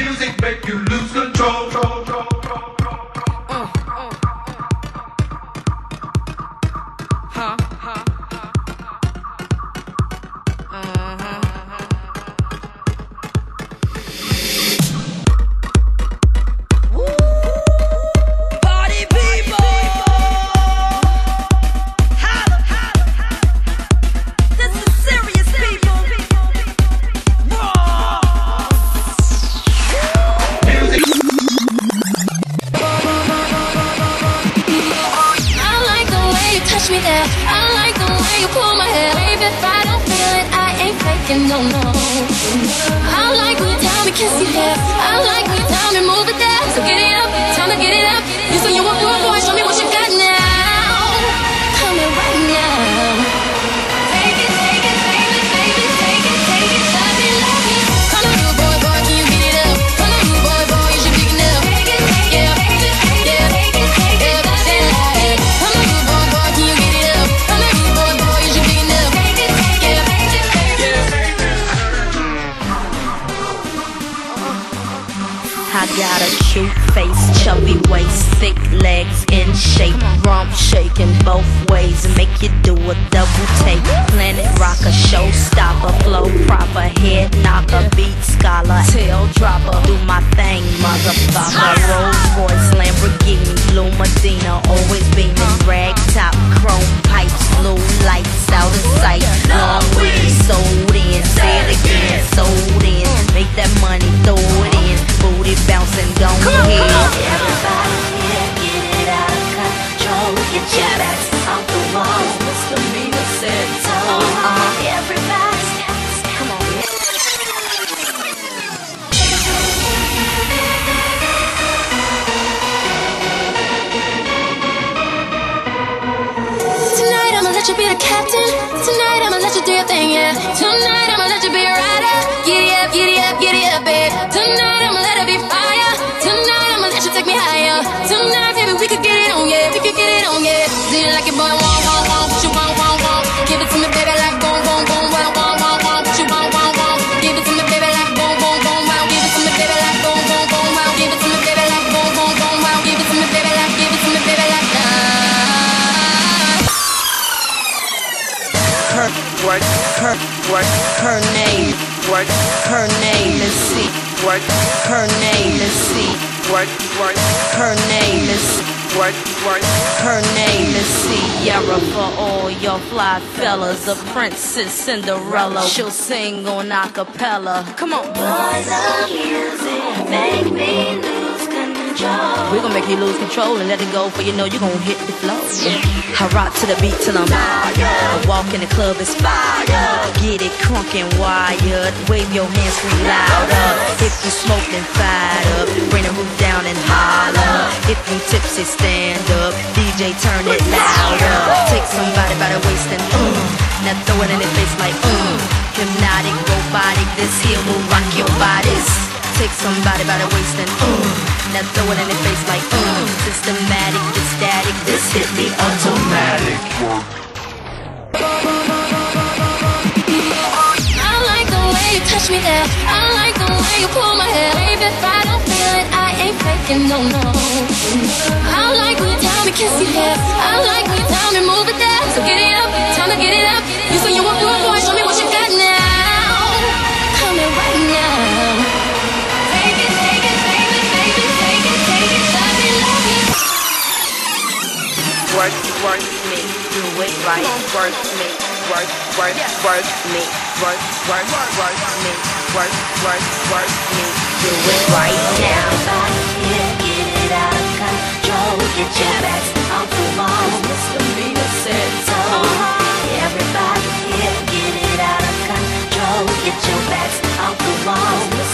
music make you lose control. Me there. I like the way you pull my hair. Baby, if I don't feel it, I ain't faking, no, no. I like when you tell me kiss your lips. I like when you tell me move it there. So get it up, time to get it up. You say you want more, boy, show me what you got now. Come here right now. Take it, take it, baby, baby, take it, take it, love it, love it. Come on, rude boy, boy, can you get it up? Come on, rude boy, boy, you should pick it up. Take it, take it, yeah, take it, take it, take it, take it, love it, love it. Come on, rude boy, boy, can you get it up? Come on, rude boy, boy, you should pick it up. Take it, take it, take it, take it. I got a cute face, chubby waist, thick legs in shape, rump shaking both ways and make you do a double take. Planet rocker, showstopper, flow proper, head knocker, beat scholar, tail dropper. Do my thing, motherfucker. Rolls Royce, Lamborghini, blue Medina, always beaming, rag top, chrome pipes, blue lights out of sight. Long weed, sold in, say it again, sold in. Make that money, throw it in, booty bouncing, go ahead. Everybody here, get it out of control. Get your backs off the wall. Mr. Mina said so. Everybody dance, come on. Tonight I'ma let you be the captain. Tonight I'ma let you do your thing, yeah. Tonight I'ma let you be a rider. Giddy up, giddy up, giddy up, babe. Tonight I'ma let it be fire. Tonight I'ma let you take me higher. Tonight, baby, we could get it on, yeah. We could get it on, yeah. Do you like it, boy? Want, what you want, want. Give it to me, baby, like boom, boom, boom. What I want, what you want, want. Give it to me, baby, like boom, boom, boom. Wow, give it to me, baby, like boom, boom, boom. Wow, give it to me, baby, like boom, boom, boom. Wow, give it to me, baby, like, give it to me, baby, like Her name, her name is C. Her name is C. Her name is her name is Sierra. For all your fly fellas, the Princess Cinderella. She'll sing on acapella. Come on. Boys of music make me lose control. We're gonna make you lose control and let it go, for you know you're gonna hit the flow. I rock to the beat till I'm fired. I walk in the club, it's fire. Get it crunk and wired. Wave your hands, scream louder. If you smoke, then fired up. Bring the roof down and holler. If you tipsy, stand up. DJ, turn it louder. Take somebody by the waist and now throw it in their face like hypnotic, robotic. This here will rock your bodies. Take somebody by the waist and now throw it in their face like systematic, it's static. This hit me automatic. I like the way you touch me there. I like the way you pull my hair. Baby, if I don't feel it, I ain't faking, no, no. I like when you tell me kiss your lips. I like when you tell me move it there. So get it up, time to get it up. You say you want more, boy, show me what you got now. Come here right now. Take it, baby, baby, take it, love it, love it. Work me, do it right. Work me, work me, work me, work me, do it right now. Everybody here, get it out of control. Get your backs off the wall. Mr. Mina said so. Everybody here, get it out of control. Get your backs off the wall.